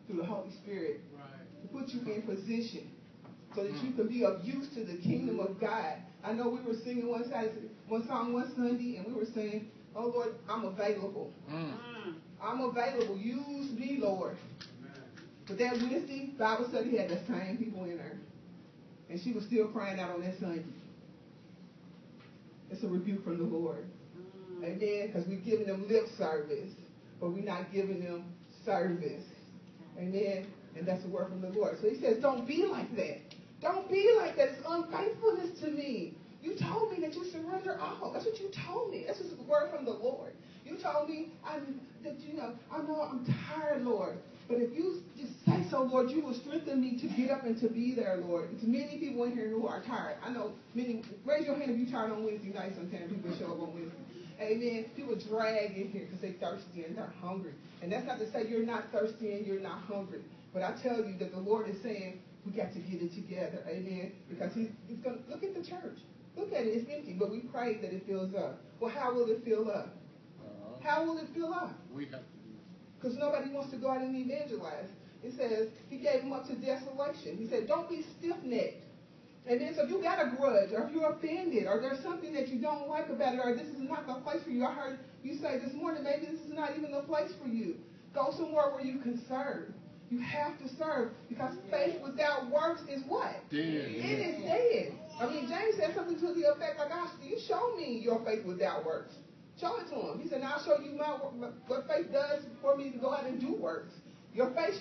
through the Holy Spirit to put you in position so that you can be of use to the kingdom of God. I know we were singing one song one Sunday, and we were saying, oh, Lord, I'm available. I'm available. Use me, Lord. But that Wednesday Bible study had the same people in her. And she was still crying out on that Sunday. It's a rebuke from the Lord. Amen? Because we're giving them lip service, but we're not giving them service. Amen? And that's a word from the Lord. So he says, don't be like that. Don't be like that. It's unfaithfulness to me. You told me that you surrender all. That's what you told me. That's just a word from the Lord. You told me I know I'm tired, Lord. But if you just say so, Lord, you will strengthen me to get up and to be there, Lord. There's many people in here who are tired. I know many. Raise your hand if you're tired on Wednesday night. Sometimes people show up on Wednesday. Amen. People drag in here because they're thirsty and they're hungry. And that's not to say you're not thirsty and you're not hungry. But I tell you that the Lord is saying we got to get it together. Amen. Because he's going to look at the church. Look at it. It's empty. But we pray that it fills up. Well, how will it fill up? How will it fill up? We have to do it. Because nobody wants to go out and evangelize. It says he gave them up to desolation. He said, don't be stiff-necked. And then so if you got a grudge, or if you're offended, or there's something that you don't like about it, or this is not the place for you. I heard you say this morning, maybe this is not even the place for you. Go somewhere where you can serve. You have to serve, because faith without works is what? Dead. It is dead. I mean, James said something to the effect like, you show me your faith without works. Show it to him. He said, now I'll show you what faith does for me to go out and do works. Your faith